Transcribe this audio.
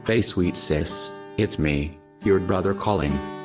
Hey sweet sis, it's me, your brother calling.